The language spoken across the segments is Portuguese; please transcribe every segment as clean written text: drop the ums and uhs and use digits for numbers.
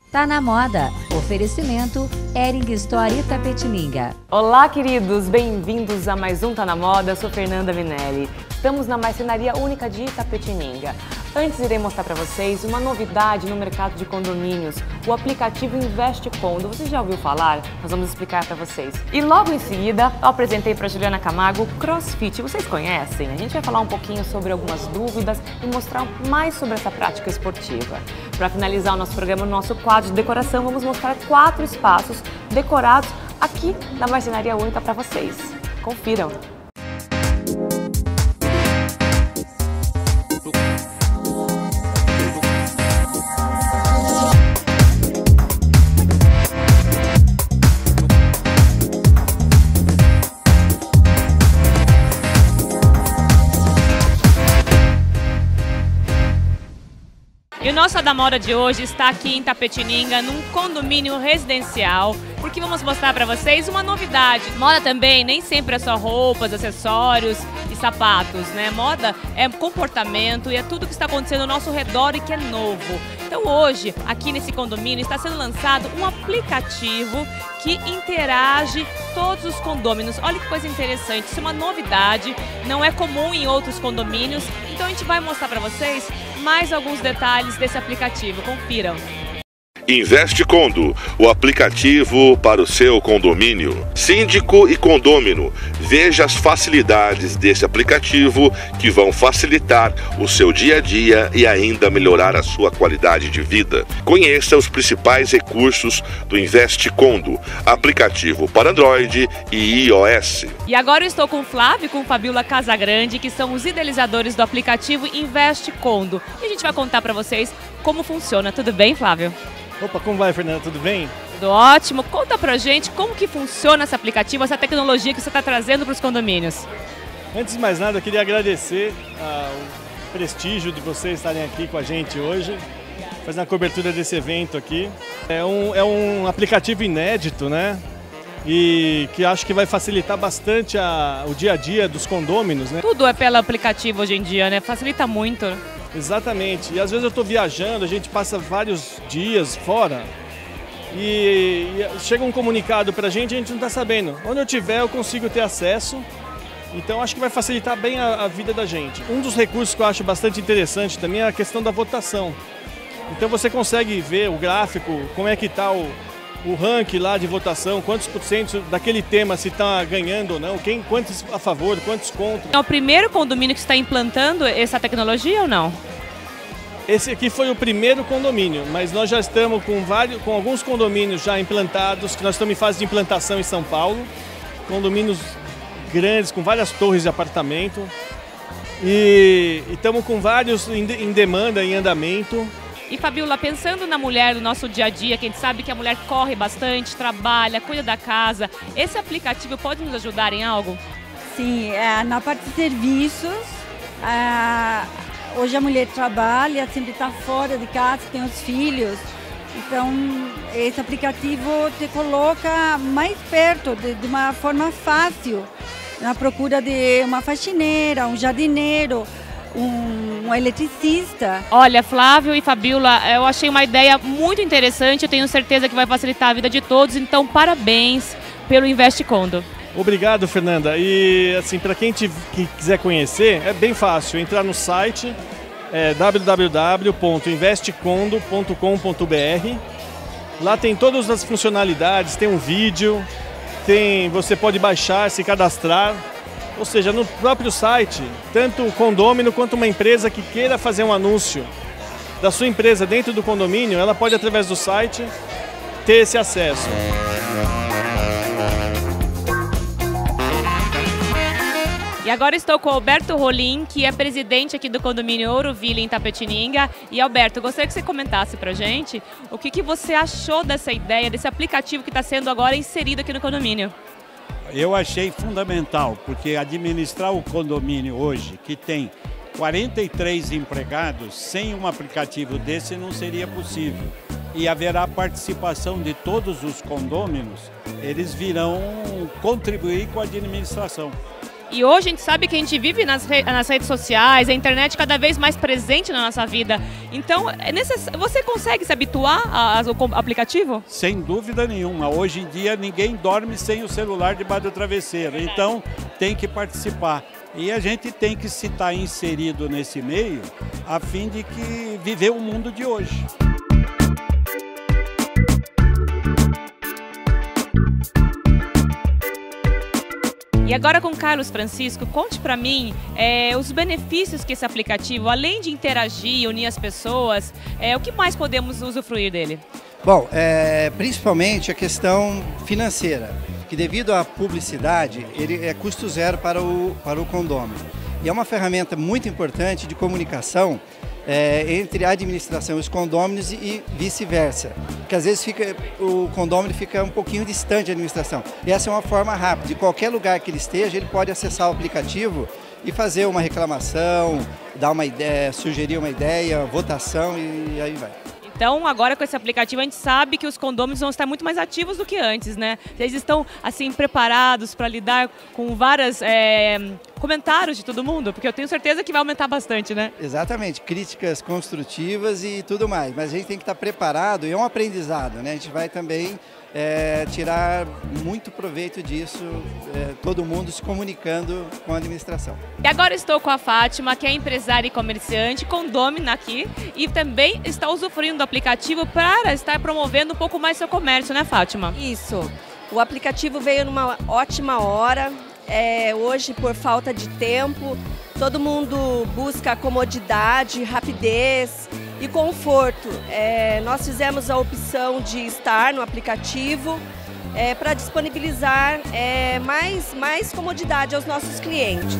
Tá na moda. Oferecimento Hering Store Itapetininga. Olá, queridos! Bem-vindos a mais um Tá na Moda. Eu sou Fernanda Minelli. Estamos na marcenaria única de Itapetininga. Antes, irei mostrar para vocês uma novidade no mercado de condomínios, o aplicativo Investe Condo. Você já ouviu falar? Nós vamos explicar para vocês. E logo em seguida, eu apresentei para Juliana Camargo o CrossFit. Vocês conhecem? A gente vai falar um pouquinho sobre algumas dúvidas e mostrar mais sobre essa prática esportiva. Para finalizar o nosso programa, no nosso quadro de decoração, vamos mostrar 4 espaços decorados aqui na marcenaria única para vocês. Confiram! E o nosso Tá na Moda de hoje está aqui em Itapetininga, num condomínio residencial, porque vamos mostrar para vocês uma novidade. Moda também nem sempre é só roupas, acessórios e sapatos, né? Moda é comportamento e é tudo que está acontecendo ao nosso redor e que é novo. Então hoje, aqui nesse condomínio, está sendo lançado um aplicativo que interage todos os condôminos. Olha que coisa interessante, isso é uma novidade, não é comum em outros condomínios. Então a gente vai mostrar para vocês mais alguns detalhes desse aplicativo. Confiram! Investe Condo, o aplicativo para o seu condomínio. Síndico e condômino, veja as facilidades desse aplicativo que vão facilitar o seu dia a dia e ainda melhorar a sua qualidade de vida. Conheça os principais recursos do Investe Condo, aplicativo para Android e iOS. E agora eu estou com o Flávio e com Fabiola Casagrande, que são os idealizadores do aplicativo Investe Condo. E a gente vai contar para vocês como funciona. Tudo bem, Flávio? Opa, como vai, Fernanda? Tudo bem? Tudo ótimo. Conta pra gente como que funciona esse aplicativo, essa tecnologia que você está trazendo para os condomínios. Antes de mais nada, eu queria agradecer o prestígio de vocês estarem aqui com a gente hoje, fazendo a cobertura desse evento aqui. É um aplicativo inédito, né? E que acho que vai facilitar bastante o dia a dia dos condôminos, né? Tudo é pelo aplicativo hoje em dia, né? Facilita muito. Exatamente, e às vezes eu estou viajando, a gente passa vários dias fora e chega um comunicado para a gente não está sabendo. Onde eu estiver eu consigo ter acesso, então acho que vai facilitar bem a vida da gente. Um dos recursos que eu acho bastante interessante também é a questão da votação. Então você consegue ver o gráfico, como é que está o ranking lá de votação, quantos por cento daquele tema se está ganhando ou não, quantos a favor, quantos contra. É o primeiro condomínio que está implantando essa tecnologia ou não? Esse aqui foi o primeiro condomínio, mas nós já estamos com alguns condomínios já implantados, que nós estamos em fase de implantação em São Paulo, condomínios grandes, com várias torres de apartamento, e estamos com vários em demanda, em andamento. E Fabiola, pensando na mulher do nosso dia a dia, que a gente sabe que a mulher corre bastante, trabalha, cuida da casa, esse aplicativo pode nos ajudar em algo? Sim, na parte de serviços, hoje a mulher trabalha, sempre está fora de casa, tem os filhos, então esse aplicativo te coloca mais perto, de uma forma fácil, na procura de uma faxineira, um jardineiro, um eletricista. Olha, Flávio e Fabiola, eu achei uma ideia muito interessante, eu tenho certeza que vai facilitar a vida de todos, então parabéns pelo Investe Condo. Obrigado, Fernanda. E assim, para quem quiser conhecer, é bem fácil, entrar no site www.investecondo.com.br. Lá tem todas as funcionalidades, tem um vídeo, você pode baixar, se cadastrar. Ou seja, no próprio site, tanto o condômino quanto uma empresa que queira fazer um anúncio da sua empresa dentro do condomínio, ela pode, através do site, ter esse acesso. E agora estou com o Alberto Rolim, que é presidente aqui do condomínio Ouroville, em Itapetininga. E Alberto, gostaria que você comentasse pra gente o que você achou dessa ideia, desse aplicativo que está sendo agora inserido aqui no condomínio. Eu achei fundamental, porque administrar o condomínio hoje, que tem 43 empregados, sem um aplicativo desse não seria possível. E haverá participação de todos os condôminos, eles virão contribuir com a administração. E hoje a gente sabe que a gente vive nas redes sociais, a internet cada vez mais presente na nossa vida. Então, você consegue se habituar ao aplicativo? Sem dúvida nenhuma. Hoje em dia ninguém dorme sem o celular debaixo do travesseiro. Então tem que participar. E a gente tem que se estar inserido nesse meio a fim de que viver o mundo de hoje. E agora com Carlos Francisco, conte para mim os benefícios que esse aplicativo, além de interagir, unir as pessoas, o que mais podemos usufruir dele? Bom, principalmente a questão financeira, que devido à publicidade, ele é custo zero para o condômino. E é uma ferramenta muito importante de comunicação entre a administração e os condôminos e vice-versa. Porque às vezes o condômino fica um pouquinho distante da administração. E essa é uma forma rápida. De qualquer lugar que ele esteja, ele pode acessar o aplicativo e fazer uma reclamação, dar uma ideia, sugerir uma ideia, votação e aí vai. Então, agora com esse aplicativo, a gente sabe que os condôminos vão estar muito mais ativos do que antes, né? Eles estão, assim, preparados para lidar com vários comentários de todo mundo, porque eu tenho certeza que vai aumentar bastante, né? Exatamente, críticas construtivas e tudo mais, mas a gente tem que estar preparado e é um aprendizado, né? A gente vai também tirar muito proveito disso, todo mundo se comunicando com a administração. E agora estou com a Fátima, que é empresária e comerciante, condômina aqui, e também está usufruindo do aplicativo para estar promovendo um pouco mais seu comércio, né, Fátima? Isso, o aplicativo veio numa ótima hora, hoje por falta de tempo, todo mundo busca comodidade, rapidez e conforto. Nós fizemos a opção de estar no aplicativo para disponibilizar mais comodidade aos nossos clientes.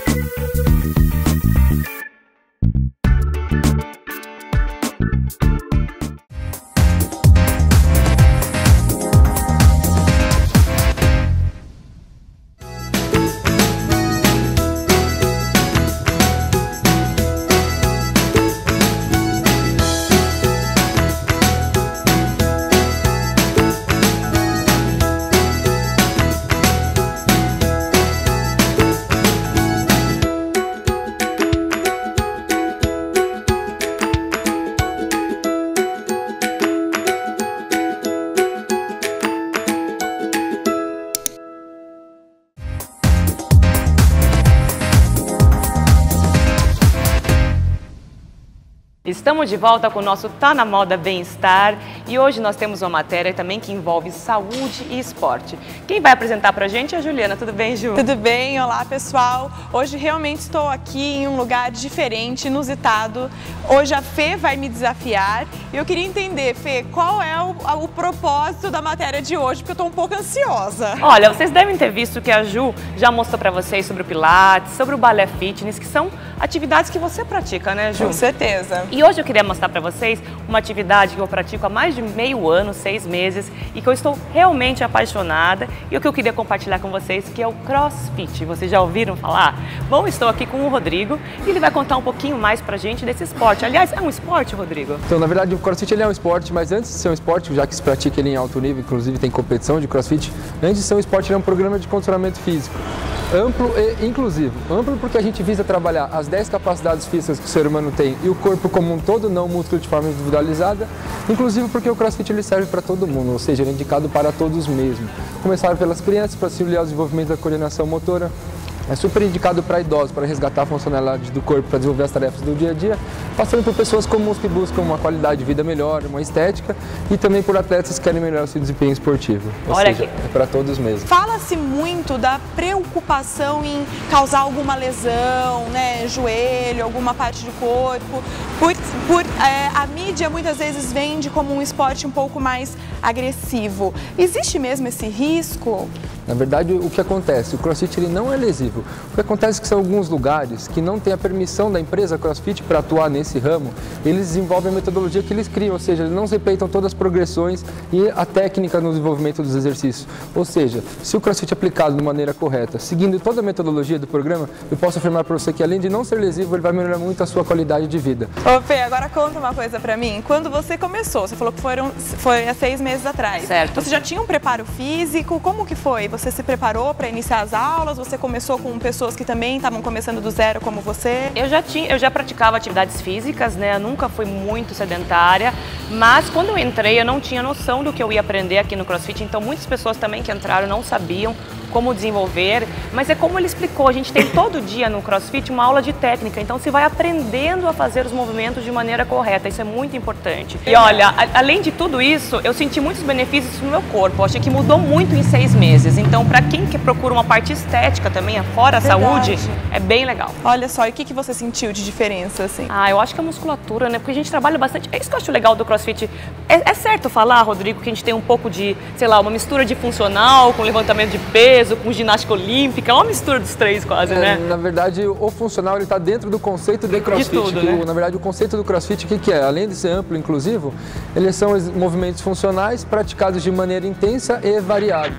Estamos de volta com o nosso Tá na Moda Bem-Estar e hoje nós temos uma matéria também que envolve saúde e esporte. Quem vai apresentar pra gente é a Juliana. Tudo bem, Ju? Tudo bem, olá pessoal. Hoje realmente estou aqui em um lugar diferente, inusitado. Hoje a Fê vai me desafiar e eu queria entender, Fê, qual é o propósito da matéria de hoje, porque eu estou um pouco ansiosa. Olha, vocês devem ter visto que a Ju já mostrou pra vocês sobre o Pilates, sobre o Balé Fitness, que são atividades que você pratica, né, Ju? Com certeza. E hoje eu queria mostrar para vocês uma atividade que eu pratico há mais de meio ano, 6 meses, e que eu estou realmente apaixonada e o que eu queria compartilhar com vocês, que é o CrossFit. Vocês já ouviram falar? Bom, estou aqui com o Rodrigo e ele vai contar um pouquinho mais pra gente desse esporte. Aliás, é um esporte, Rodrigo? Então, na verdade, o CrossFit ele é um esporte, mas antes de ser um esporte, já que se pratica ele em alto nível, inclusive tem competição de CrossFit, antes de ser um esporte, ele é um programa de condicionamento físico. Amplo e inclusivo. Amplo porque a gente visa trabalhar as 10 capacidades físicas que o ser humano tem e o corpo como um todo, não o músculo de forma individualizada. Inclusive porque o CrossFit ele serve para todo mundo, ou seja, ele é indicado para todos mesmo. Começar pelas crianças para auxiliar o desenvolvimento da coordenação motora. É super indicado para idosos, para resgatar a funcionalidade do corpo, para desenvolver as tarefas do dia a dia, passando por pessoas comuns que buscam uma qualidade de vida melhor, uma estética, e também por atletas que querem melhorar o seu desempenho esportivo. Ou seja, é para todos mesmo. Fala-se muito da preocupação em causar alguma lesão, né, joelho, alguma parte do corpo. A mídia muitas vezes vende como um esporte um pouco mais agressivo. Existe mesmo esse risco? Na verdade, o que acontece? O CrossFit ele não é lesivo. O que acontece é que são alguns lugares que não têm a permissão da empresa CrossFit para atuar nesse ramo, eles desenvolvem a metodologia que eles criam, ou seja, eles não respeitam todas as progressões e a técnica no desenvolvimento dos exercícios. Ou seja, se o CrossFit é aplicado de maneira correta, seguindo toda a metodologia do programa, eu posso afirmar para você que além de não ser lesivo, ele vai melhorar muito a sua qualidade de vida. Ô Fê, agora conta uma coisa para mim. Quando você começou, você falou que foi há 6 meses atrás. Certo. Você já tinha um preparo físico? Como que foi? Você se preparou para iniciar as aulas? Você começou com pessoas que também estavam começando do zero como você? Eu já praticava atividades físicas, né? Eu nunca fui muito sedentária, mas quando eu entrei eu não tinha noção do que eu ia aprender aqui no CrossFit, então muitas pessoas também que entraram não sabiam como desenvolver, mas é como ele explicou, a gente tem todo dia no CrossFit uma aula de técnica, então você vai aprendendo a fazer os movimentos de maneira correta, isso é muito importante. E olha, além de tudo isso, eu senti muitos benefícios no meu corpo, eu achei que mudou muito em 6 meses, então para quem que procura uma parte estética também, fora a saúde, é bem legal. Olha só, e o que você sentiu de diferença, assim? Eu acho que a musculatura, né, porque a gente trabalha bastante, é isso que eu acho legal do CrossFit, é certo falar, Rodrigo, que a gente tem um pouco de, sei lá, uma mistura de funcional com levantamento de peso, com ginástica olímpica, é uma mistura dos três quase, né? Na verdade, o funcional está dentro do conceito do CrossFit. De tudo, né? Na verdade, o conceito do CrossFit, o que é? Além de ser amplo e inclusivo, eles são movimentos funcionais praticados de maneira intensa e variada.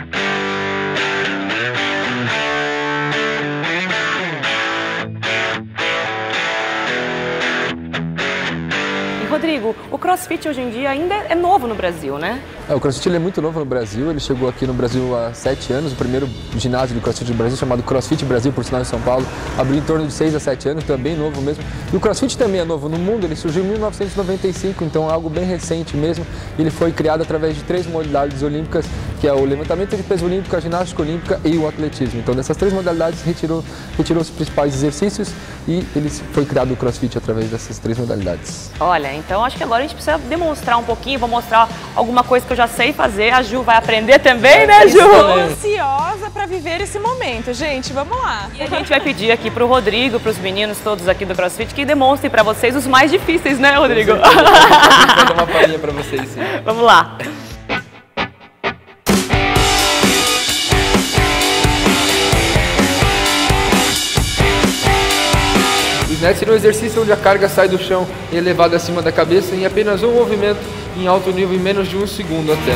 Rodrigo, o CrossFit hoje em dia ainda é novo no Brasil, né? O CrossFit ele é muito novo no Brasil, ele chegou aqui no Brasil há 7 anos, o primeiro ginásio de CrossFit do Brasil, chamado CrossFit Brasil, por sinal em São Paulo, abriu em torno de 6 a 7 anos, então é bem novo mesmo. E o CrossFit também é novo no mundo, ele surgiu em 1995, então é algo bem recente mesmo. Ele foi criado através de 3 modalidades olímpicas, que é o levantamento de peso olímpico, a ginástica olímpica e o atletismo. Então dessas 3 modalidades retirou os principais exercícios e ele foi criado o CrossFit através dessas 3 modalidades. Olha, então acho que agora a gente precisa demonstrar um pouquinho, vou mostrar alguma coisa que eu já sei fazer, a Ju vai aprender também, né, Ju? Estou ansiosa para viver esse momento, gente, vamos lá. E a gente vai pedir aqui pro Rodrigo, pros meninos todos aqui do CrossFit, que demonstrem para vocês os mais difíceis, né, Rodrigo? Vou dar uma palhinha para vocês, sim. Vamos lá. Snatch é um exercício onde a carga sai do chão e é levada acima da cabeça em apenas um movimento em alto nível em menos de 1 segundo até.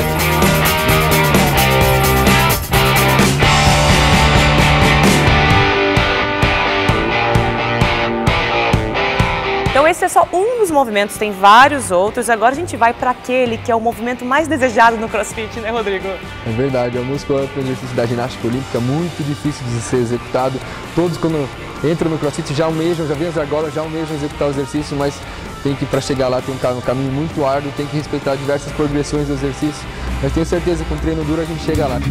Então esse é só um dos movimentos, tem vários outros. Agora a gente vai para aquele que é o movimento mais desejado no CrossFit, né, Rodrigo? É verdade, é o muscle up, o exercício da ginástica olímpica, muito difícil de ser executado. Todos quando entram no CrossFit já almejam, já vêm as argolas, já almejam executar o exercício, mas tem que, para chegar lá, tem um caminho muito árduo, tem que respeitar diversas progressões do exercício. Mas tenho certeza que com treino duro a gente chega lá.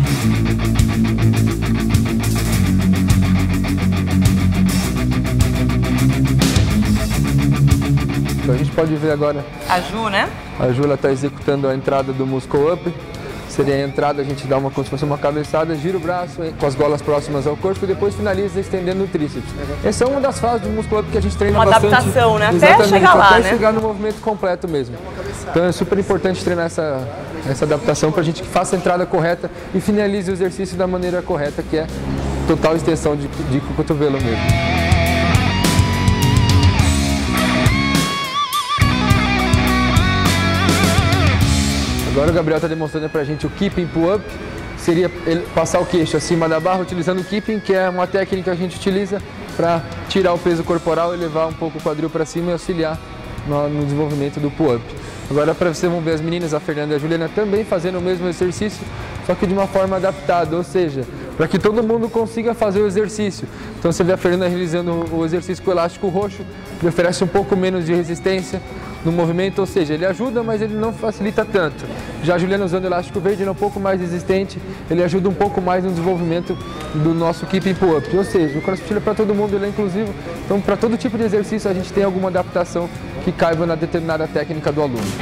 Então a gente pode ver agora a Ju, né? A Ju está executando a entrada do muscle up. Seria a entrada, a gente dá como se fosse uma cabeçada, gira o braço com as golas próximas ao corpo e depois finaliza estendendo o tríceps. Essa é uma das fases do muscle up que a gente treina bastante. Uma adaptação, né? Até chegar lá, até chegar no movimento completo mesmo. Então é super importante treinar essa adaptação para a gente que faça a entrada correta e finalize o exercício da maneira correta, que é total extensão de cotovelo mesmo. Agora o Gabriel está demonstrando para a gente o keeping pull-up, seria ele passar o queixo acima da barra utilizando o keeping, que é uma técnica que a gente utiliza para tirar o peso corporal e levar um pouco o quadril para cima e auxiliar no desenvolvimento do pull-up. Agora para vocês vão ver as meninas, a Fernanda e a Juliana, também fazendo o mesmo exercício, só que de uma forma adaptada, ou seja, para que todo mundo consiga fazer o exercício. Então você vê a Fernanda realizando o exercício com o elástico roxo, ele oferece um pouco menos de resistência no movimento, ou seja, ele ajuda, mas ele não facilita tanto. Já a Juliana usando o elástico verde, ele é um pouco mais resistente, ele ajuda um pouco mais no desenvolvimento do nosso keeping pull-up. Ou seja, o CrossFit é para todo mundo, ele é inclusivo, então para todo tipo de exercício a gente tem alguma adaptação que caiba na determinada técnica do aluno.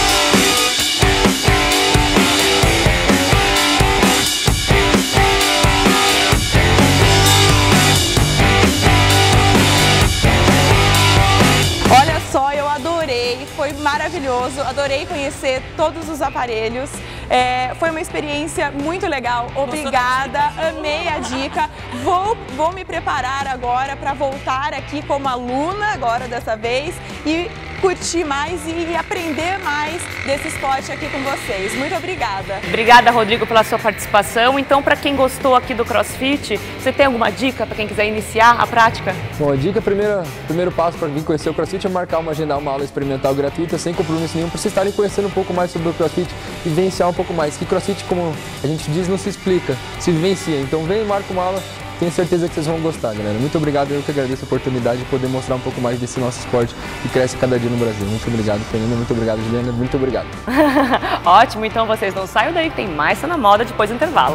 Foi maravilhoso, adorei conhecer todos os aparelhos, foi uma experiência muito legal, obrigada, amei a dica, vou me preparar agora para voltar aqui como aluna agora dessa vez e curtir mais e aprender mais desse esporte aqui com vocês. Muito obrigada. Obrigada, Rodrigo, pela sua participação. Então, para quem gostou aqui do CrossFit, você tem alguma dica para quem quiser iniciar a prática? Bom, a dica, primeiro passo para vir conhecer o CrossFit é agendar uma aula experimental gratuita, sem compromisso nenhum, para vocês estarem conhecendo um pouco mais sobre o CrossFit e vivenciar um pouco mais. Que CrossFit, como a gente diz, não se explica, se vivencia. Então vem e marca uma aula. Tenho certeza que vocês vão gostar, galera. Muito obrigado, eu que agradeço a oportunidade de poder mostrar um pouco mais desse nosso esporte que cresce cada dia no Brasil. Muito obrigado, Fernanda. Muito obrigado, Juliana. Muito obrigado. Ótimo, então vocês não saiam daí, que tem mais Tá na Moda depois do intervalo.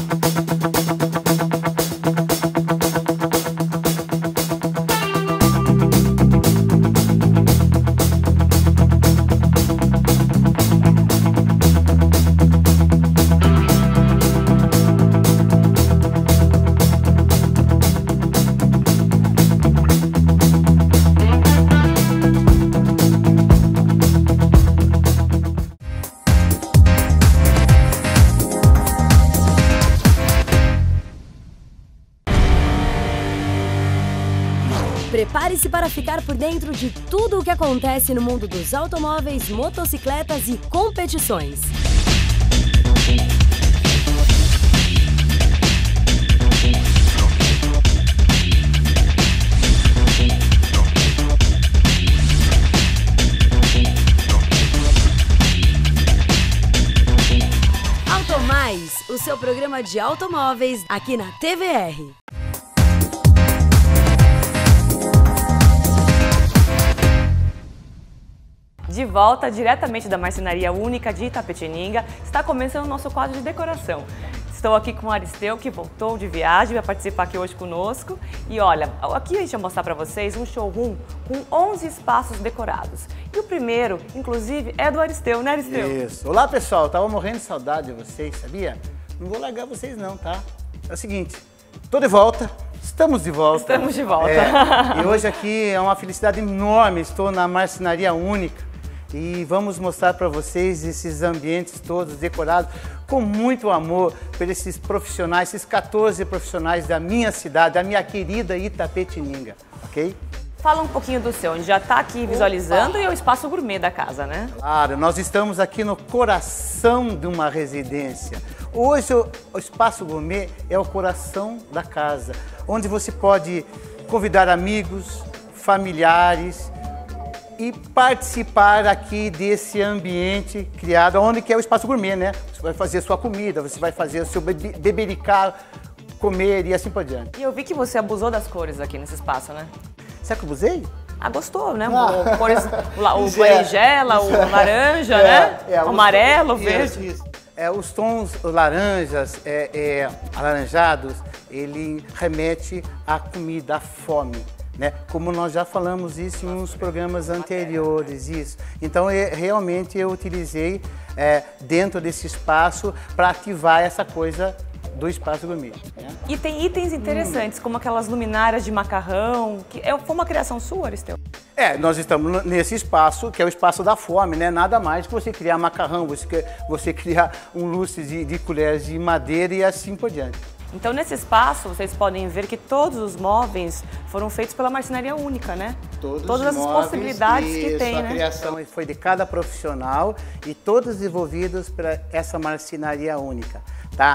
Prepare-se para ficar por dentro de tudo o que acontece no mundo dos automóveis, motocicletas e competições. Automais, o seu programa de automóveis aqui na TVR. De volta, diretamente da Marcenaria Única de Itapetininga, está começando o nosso quadro de decoração. Estou aqui com o Aristeu, que voltou de viagem, vai participar aqui hoje conosco. E olha, aqui a gente vai mostrar para vocês um showroom com 11 espaços decorados. E o primeiro, inclusive, é do Aristeu, né, Aristeu? Isso. Olá, pessoal. Tava morrendo de saudade de vocês, sabia? Não vou largar vocês não, tá? É o seguinte, tô de volta. Estamos de volta. Estamos de volta. E hoje aqui é uma felicidade enorme. Estou na Marcenaria Única. E vamos mostrar para vocês esses ambientes todos decorados com muito amor por esses profissionais, esses 14 profissionais da minha cidade, da minha querida Itapetininga, ok? Fala um pouquinho do seu, a gente já está aqui visualizando. E é o espaço gourmet da casa, né? Claro, nós estamos aqui no coração de uma residência. Hoje o espaço gourmet é o coração da casa, onde você pode convidar amigos, familiares, e participar aqui desse ambiente criado, onde que é o espaço gourmet, né? Você vai fazer a sua comida, você vai fazer o seu bebericar, comer e assim por diante. E eu vi que você abusou das cores aqui nesse espaço, né? Será que eu abusei? Ah, gostou, né? O berinjela, o laranja, né? O amarelo, o verde. Isso. Os tons laranjas, alaranjados, ele remete à comida, à fome. Né? Como nós já falamos isso em uns programas anteriores, isso. Então, realmente eu utilizei dentro desse espaço para ativar essa coisa do espaço gourmet. Né? E tem itens interessantes, como aquelas luminárias de macarrão, que foi uma criação sua, Aristeu? Nós estamos nesse espaço, que é o espaço da fome, né? Nada mais que você criar macarrão, você criar um lustre de colheres de madeira e assim por diante. Então, nesse espaço, vocês podem ver que todos os móveis foram feitos pela Marcenaria Única, né? Todas as possibilidades que tem, né? A criação foi de cada profissional e todos desenvolvidos para essa Marcenaria Única, tá?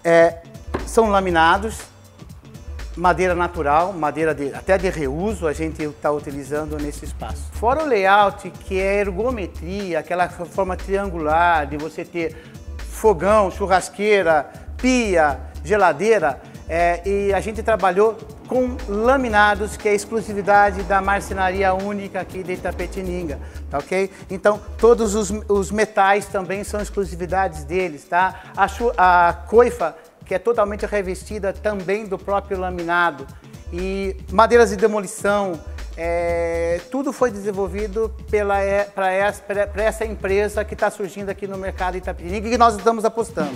São laminados, madeira natural, madeira até de reuso a gente está utilizando nesse espaço. Fora o layout, que é ergometria, aquela forma triangular de você ter fogão, churrasqueira, pia, geladeira, e a gente trabalhou com laminados, que é a exclusividade da Marcenaria Única aqui de Itapetininga, tá ok? Então, todos os metais também são exclusividades deles, tá? A coifa, que é totalmente revestida também do próprio laminado, e madeiras de demolição, tudo foi desenvolvido para essa empresa que está surgindo aqui no mercado de Itapetininga e que nós estamos apostando.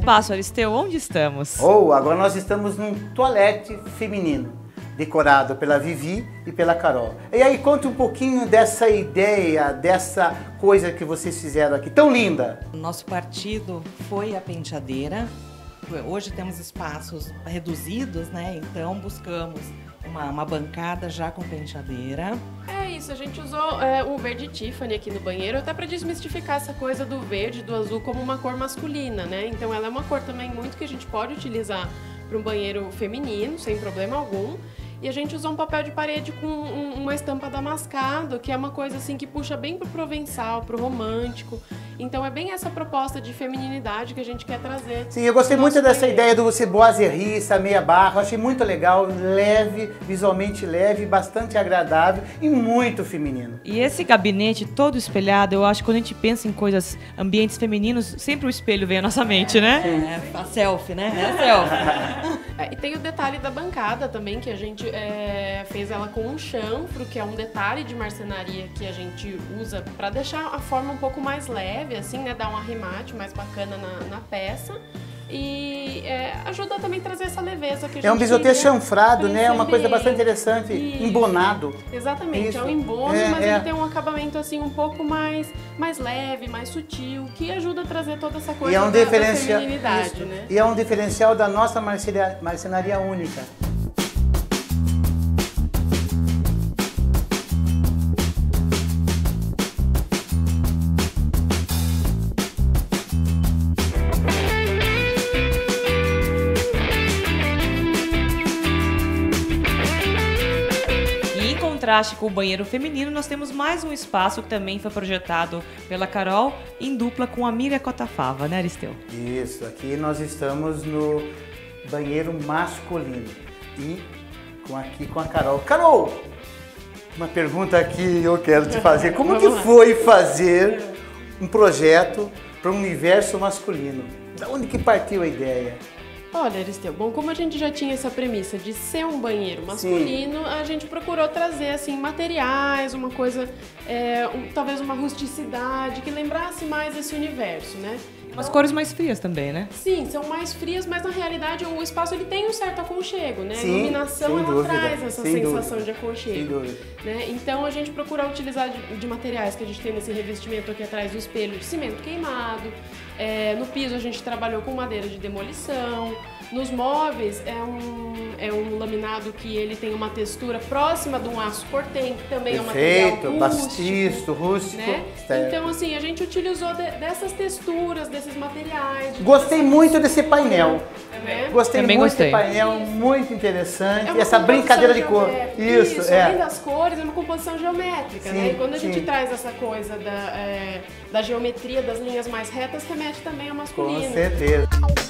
espaço, Aristeu, onde estamos? Agora nós estamos num toalete feminino, decorado pela Vivi e pela Carol. E aí, conta um pouquinho dessa ideia, dessa coisa que vocês fizeram aqui, tão linda. Nosso partido foi a penteadeira. Hoje temos espaços reduzidos, né? Então buscamos uma bancada já com penteadeira. É isso, a gente usou o verde Tiffany aqui no banheiro até para desmistificar essa coisa do verde, do azul como uma cor masculina, né? Então ela é uma cor também muito que a gente pode utilizar para um banheiro feminino, sem problema algum. E a gente usou um papel de parede com uma estampa damascado, que é uma coisa assim que puxa bem pro provençal, pro romântico. Então é bem essa proposta de femininidade que a gente quer trazer. Sim, eu gostei muito dessa ideia do você boiserie, essa meia barra. Eu achei muito legal, leve, visualmente leve, bastante agradável e muito feminino. E esse gabinete todo espelhado, eu acho que quando a gente pensa em coisas, ambientes femininos, sempre o espelho vem à nossa mente, né? A selfie, né? É a selfie. E tem o detalhe da bancada também, que a gente fez ela com um chanfro, que é um detalhe de marcenaria que a gente usa para deixar a forma um pouco mais leve, assim, né? Dar um arremate mais bacana na peça. E ajuda também a trazer essa leveza que a gente é um bisotê chanfrado, né? É uma coisa ambiente. bastante interessante, embonado. Exatamente, é um embono, mas ele tem um acabamento assim um pouco mais leve, mais sutil, que ajuda a trazer toda essa coisa da feminilidade, né? E é um diferencial da nossa marcenaria única. Contraste com o banheiro feminino, nós temos mais um espaço que também foi projetado pela Carol em dupla com a Miriam Cotafava, né, Aristeu? Isso, aqui nós estamos no banheiro masculino e aqui com a Carol. Carol, uma pergunta que eu quero te fazer. Como que foi fazer um projeto para o universo masculino? Da onde que partiu a ideia? Olha, Aristeu, bom, como a gente já tinha essa premissa de ser um banheiro masculino, a gente procurou trazer, assim, materiais, uma coisa, talvez uma rusticidade, que lembrasse mais esse universo, né? Umas cores mais frias também, né? Sim, são mais frias, mas na realidade o espaço ele tem um certo aconchego, né? Sim, a iluminação ela dúvida, traz essa sensação dúvida, de aconchego. Né? Então a gente procura utilizar de materiais que a gente tem nesse revestimento aqui atrás do espelho de cimento queimado. No piso a gente trabalhou com madeira de demolição. Nos móveis é um laminado que ele tem uma textura próxima de um aço cortem, que também é um material rústico. Bastiço, rústico. Né? Então assim, a gente utilizou dessas texturas, desses materiais. Gostei muito desse painel. Gostei também muito gostei. desse painel, muito interessante. Essa brincadeira de cor. Isso, além das cores, é uma composição geométrica, né? E quando a gente traz essa coisa da geometria, das linhas mais retas, remete também ao masculino. Com certeza.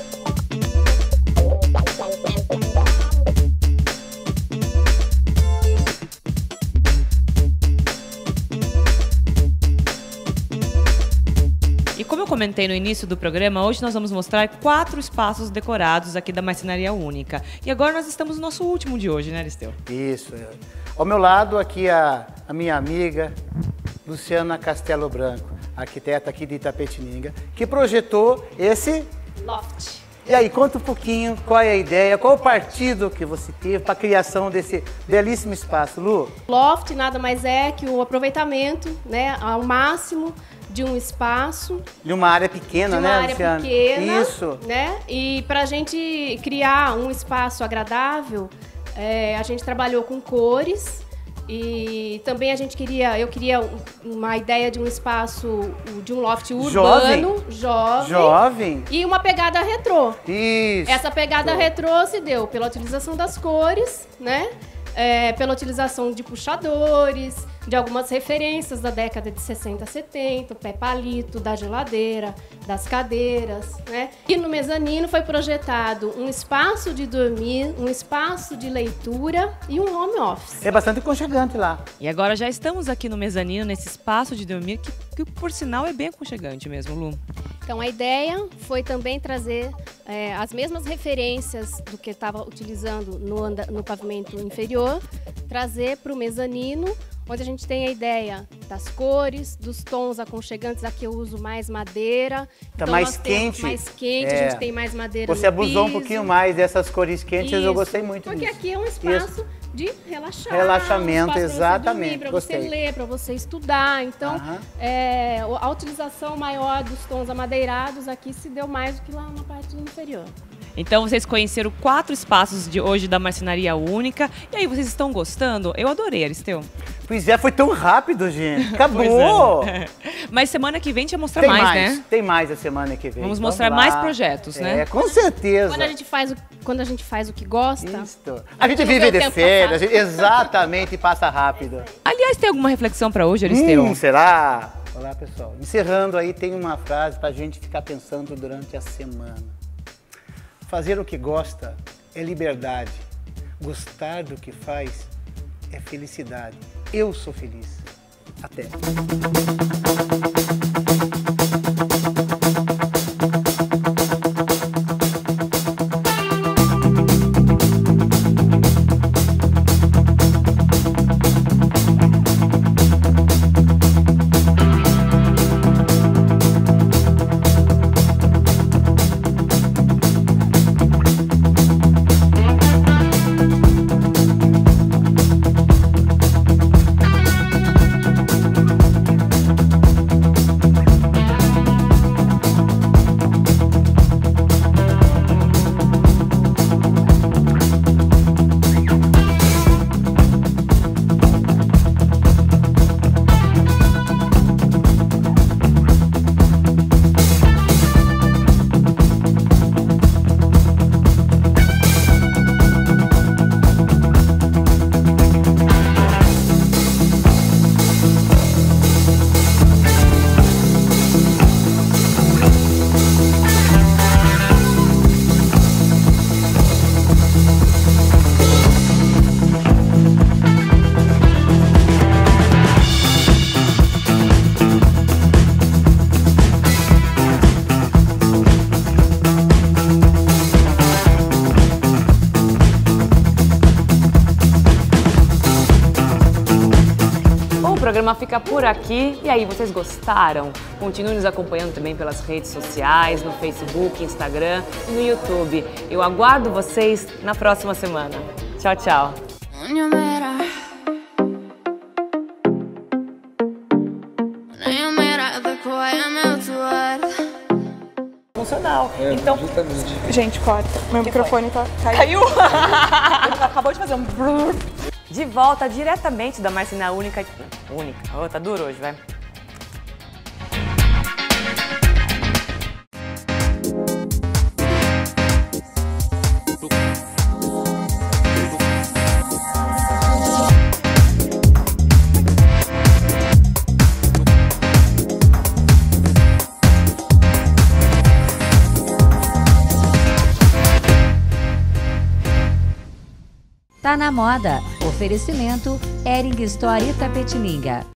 E como eu comentei no início do programa, hoje nós vamos mostrar 4 espaços decorados aqui da Marcenaria Única. E agora nós estamos no nosso último de hoje, né, Aristeu? Isso. Ao meu lado aqui a minha amiga Luciana Castelo Branco, arquiteta aqui de Itapetininga, que projetou esse loft. E aí, conta um pouquinho qual é a ideia, qual o partido que você teve para a criação desse belíssimo espaço, Lu? Loft nada mais é que o aproveitamento, né, ao máximo de um espaço. De uma área pequena, né, Luciana? Área pequena, isso. Né? E para a gente criar um espaço agradável, a gente trabalhou com cores. E também eu queria uma ideia de um espaço, de um loft urbano, jovem e uma pegada retrô. Isso. Essa pegada retrô se deu pela utilização das cores, né? Pela utilização de puxadores, de algumas referências da década de 60, 70, o pé palito, da geladeira, das cadeiras, né? E no mezanino foi projetado um espaço de dormir, um espaço de leitura e um home office. É bastante aconchegante lá. E agora já estamos aqui no mezanino, nesse espaço de dormir, que por sinal é bem aconchegante mesmo, Lu. Então a ideia foi também trazer as mesmas referências do que estava utilizando no pavimento inferior, trazer para o mezanino, onde a gente tem a ideia das cores, dos tons aconchegantes. Aqui eu uso mais madeira. Tá então mais quente. Mais quente, a gente tem mais madeira Você abusou piso. um pouquinho mais dessas cores quentes, eu gostei muito Porque disso. aqui é um espaço de relaxar. Relaxamento, um exatamente. Para você ler, para você estudar. Então, a utilização maior dos tons amadeirados aqui se deu mais do que lá na parte inferior. Então vocês conheceram 4 espaços de hoje da Marcenaria Única. E aí, vocês estão gostando? Eu adorei, Aristeu. Pois é, foi tão rápido, gente. Acabou! Mas semana que vem a gente vai mostrar mais, né? Tem mais a semana que vem. Vamos mostrar mais projetos, né? Com certeza. Quando a gente faz o que gosta... A gente vive de férias, exatamente, e passa rápido. Aliás, tem alguma reflexão para hoje, Aristeu? Será? Olá, pessoal. Encerrando aí, tem uma frase pra gente ficar pensando durante a semana. Fazer o que gosta é liberdade. Gostar do que faz é felicidade. Eu sou feliz. Até. O programa fica por aqui. E aí, vocês gostaram? Continue nos acompanhando também pelas redes sociais, no Facebook, Instagram e no YouTube. Eu aguardo vocês na próxima semana. Tchau, tchau. Funcional. Então, gente, corta. Meu microfone caiu. Acabou de fazer um brrr. De volta diretamente da Marcenaria Única. Oh, tá duro hoje, vai. Tá na moda. Oferecimento Hering Store Itapetininga.